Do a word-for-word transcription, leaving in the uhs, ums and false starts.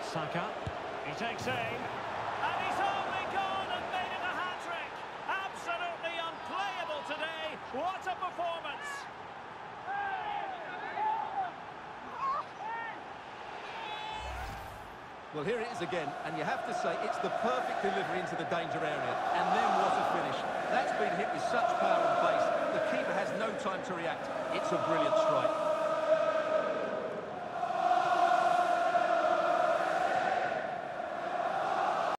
Saka. He takes aim. And he's only gone and made it a hat-trick. Absolutely unplayable today. What a performance. Well, here it is again, and you have to say it's the perfect delivery into the danger area. And then what a finish. That's been hit with such power and pace. The keeper has no time to react. It's a brilliant strike.